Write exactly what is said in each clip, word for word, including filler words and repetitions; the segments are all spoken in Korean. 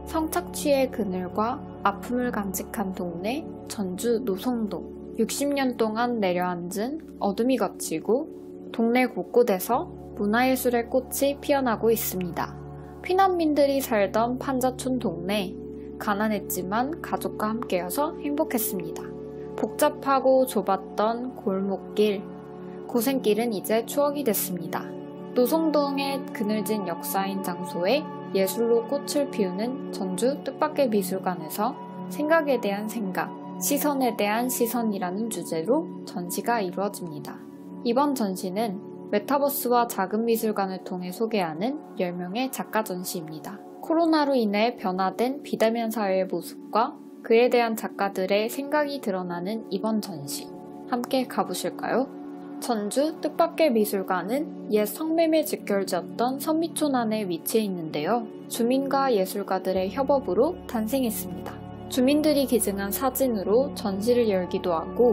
성착취의 그늘과 아픔을 간직한 동네 전주 노송동. 육십 년 동안 내려앉은 어둠이 걷히고 동네 곳곳에서 문화예술의 꽃이 피어나고 있습니다. 피난민들이 살던 판자촌 동네. 가난했지만 가족과 함께여서 행복했습니다. 복잡하고 좁았던 골목길. 고생길은 이제 추억이 됐습니다. 노송동의 그늘진 역사인 장소에 예술로 꽃을 피우는 전주 뜻밖의 미술관에서 생각에 대한 생각, 시선에 대한 시선이라는 주제로 전시가 이루어집니다. 이번 전시는 메타버스와 작은 미술관을 통해 소개하는 열 명의 작가 전시입니다. 코로나로 인해 변화된 비대면 사회의 모습과 그에 대한 작가들의 생각이 드러나는 이번 전시. 함께 가보실까요? 전주 뜻밖의 미술관은 옛 성매매 직결지였던 선미촌 안에 위치해 있는데요. 주민과 예술가들의 협업으로 탄생했습니다. 주민들이 기증한 사진으로 전시를 열기도 하고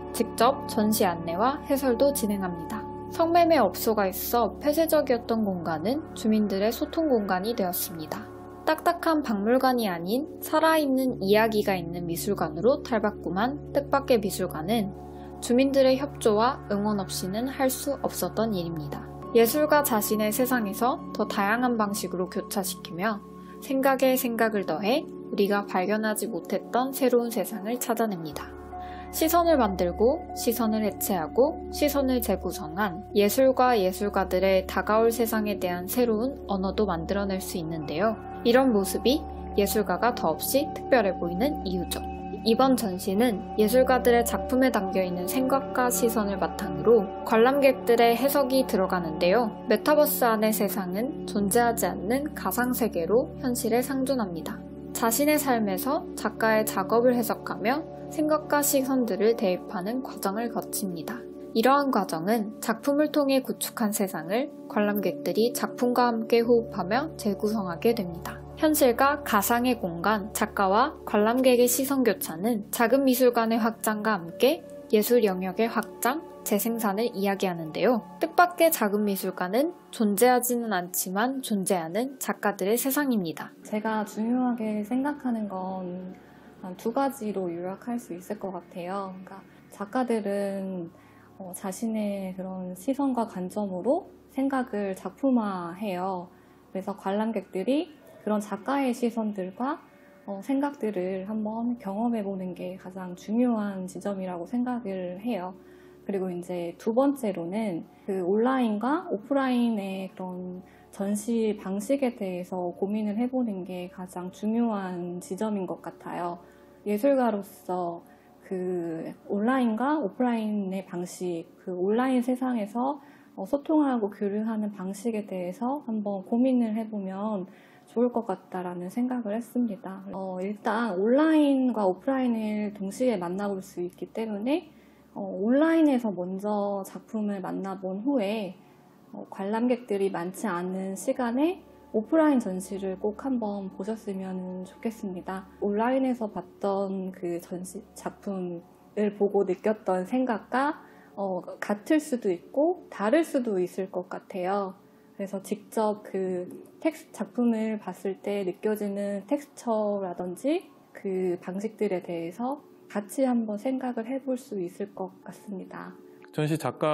직접 전시 안내와 해설도 진행합니다. 성매매 업소가 있어 폐쇄적이었던 공간은 주민들의 소통 공간이 되었습니다. 딱딱한 박물관이 아닌 살아있는 이야기가 있는 미술관으로 탈바꿈한 뜻밖의 미술관은 주민들의 협조와 응원 없이는 할 수 없었던 일입니다. 예술가 자신의 세상에서 더 다양한 방식으로 교차시키며 생각에 생각을 더해 우리가 발견하지 못했던 새로운 세상을 찾아냅니다. 시선을 만들고 시선을 해체하고 시선을 재구성한 예술과 예술가들의 다가올 세상에 대한 새로운 언어도 만들어낼 수 있는데요. 이런 모습이 예술가가 더없이 특별해 보이는 이유죠. 이번 전시는 예술가들의 작품에 담겨있는 생각과 시선을 바탕으로 관람객들의 해석이 들어가는데요. 메타버스 안의 세상은 존재하지 않는 가상세계로 현실에 상존합니다. 자신의 삶에서 작가의 작업을 해석하며 생각과 시선들을 대입하는 과정을 거칩니다. 이러한 과정은 작품을 통해 구축한 세상을 관람객들이 작품과 함께 호흡하며 재구성하게 됩니다. 현실과 가상의 공간, 작가와 관람객의 시선 교차는 작은 미술관의 확장과 함께 예술 영역의 확장, 재생산을 이야기하는데요. 뜻밖의 작은 미술관은 존재하지는 않지만 존재하는 작가들의 세상입니다. 제가 중요하게 생각하는 건 한 두 가지로 요약할 수 있을 것 같아요. 그러니까 작가들은 어, 자신의 그런 시선과 관점으로 생각을 작품화해요. 그래서 관람객들이 그런 작가의 시선들과 어, 생각들을 한번 경험해보는 게 가장 중요한 지점이라고 생각을 해요. 그리고 이제 두 번째로는 그 온라인과 오프라인의 그런 전시 방식에 대해서 고민을 해보는 게 가장 중요한 지점인 것 같아요. 예술가로서 그 온라인과 오프라인의 방식, 그 온라인 세상에서 어, 소통하고 교류하는 방식에 대해서 한번 고민을 해보면 좋을 것 같다라는 생각을 했습니다. 어, 일단 온라인과 오프라인을 동시에 만나볼 수 있기 때문에 어, 온라인에서 먼저 작품을 만나본 후에 어, 관람객들이 많지 않은 시간에 오프라인 전시를 꼭 한번 보셨으면 좋겠습니다. 온라인에서 봤던 그 전시 작품을 보고 느꼈던 생각과 어, 같을 수도 있고 다를 수도 있을 것 같아요. 그래서 직접 그 텍스 작품을 봤을 때 느껴지는 텍스처라든지 그 방식들에 대해서 같이 한번 생각을 해볼 수 있을 것 같습니다. 전시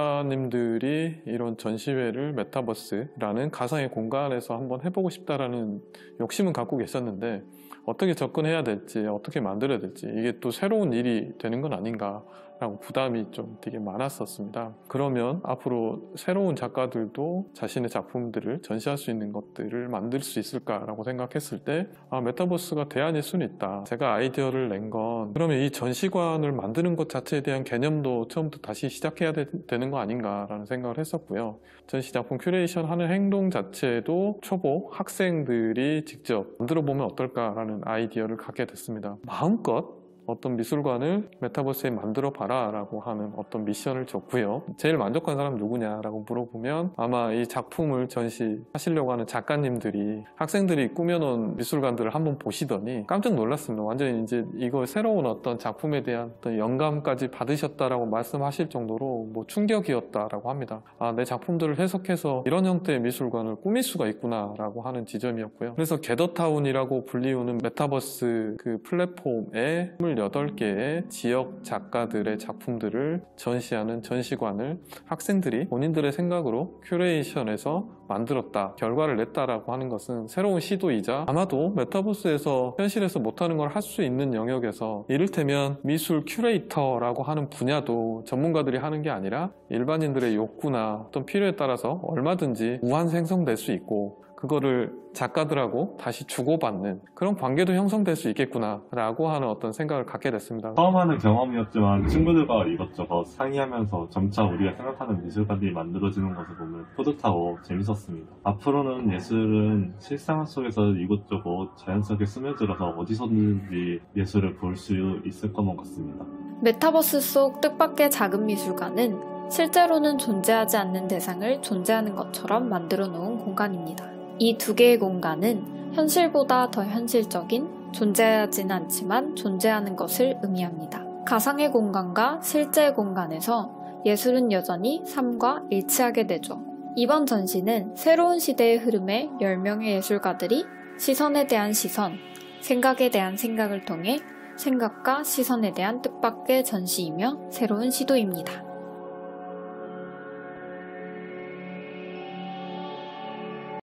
작가님들이 이런 전시회를 메타버스라는 가상의 공간에서 한번 해보고 싶다라는 욕심은 갖고 계셨는데 어떻게 접근해야 될지, 어떻게 만들어야 될지, 이게 또 새로운 일이 되는 건 아닌가 라고 부담이 좀 되게 많았었습니다. 그러면 앞으로 새로운 작가들도 자신의 작품들을 전시할 수 있는 것들을 만들 수 있을까라고 생각했을 때 아, 메타버스가 대안일 수는 있다. 제가 아이디어를 낸 건 그러면 이 전시관을 만드는 것 자체에 대한 개념도 처음부터 다시 시작해야 되, 되는 거 아닌가라는 생각을 했었고요. 전시 작품 큐레이션 하는 행동 자체도 초보 학생들이 직접 만들어 보면 어떨까라는 아이디어를 갖게 됐습니다. 마음껏 어떤 미술관을 메타버스에 만들어 봐라 라고 하는 어떤 미션을 줬고요. 제일 만족한 사람 누구냐라고 물어보면 아마 이 작품을 전시하시려고 하는 작가님들이 학생들이 꾸며놓은 미술관들을 한번 보시더니 깜짝 놀랐습니다. 완전히 이제 이거 새로운 어떤 작품에 대한 어떤 영감까지 받으셨다라고 말씀하실 정도로 뭐 충격이었다라고 합니다. 아, 내 작품들을 해석해서 이런 형태의 미술관을 꾸밀 수가 있구나 라고 하는 지점이었고요. 그래서 게더타운이라고 불리우는 메타버스 그 플랫폼에 이십팔 개의 지역 작가들의 작품들을 전시하는 전시관을 학생들이 본인들의 생각으로 큐레이션해서 만들었다, 결과를 냈다라고 하는 것은 새로운 시도이자 아마도 메타버스에서 현실에서 못하는 걸 할 수 있는 영역에서 이를테면 미술 큐레이터라고 하는 분야도 전문가들이 하는 게 아니라 일반인들의 욕구나 어떤 필요에 따라서 얼마든지 무한 생성될 수 있고 그거를 작가들하고 다시 주고받는 그런 관계도 형성될 수 있겠구나 라고 하는 어떤 생각을 갖게 됐습니다. 처음 하는 경험이었지만 친구들과 이것저것 상의하면서 점차 우리가 생각하는 미술관들이 만들어지는 것을 보면 뿌듯하고 재밌었습니다. 앞으로는 예술은 실생활 속에서 이곳저곳 자연스럽게 스며들어서 어디서든지 예술을 볼 수 있을 것만 같습니다. 메타버스 속 뜻밖의 작은 미술관은 실제로는 존재하지 않는 대상을 존재하는 것처럼 만들어 놓은 공간입니다. 이 두 개의 공간은 현실보다 더 현실적인, 존재하진 않지만 존재하는 것을 의미합니다. 가상의 공간과 실제의 공간에서 예술은 여전히 삶과 일치하게 되죠. 이번 전시는 새로운 시대의 흐름에 열 명의 예술가들이 시선에 대한 시선, 생각에 대한 생각을 통해 생각과 시선에 대한 뜻밖의 전시이며 새로운 시도입니다.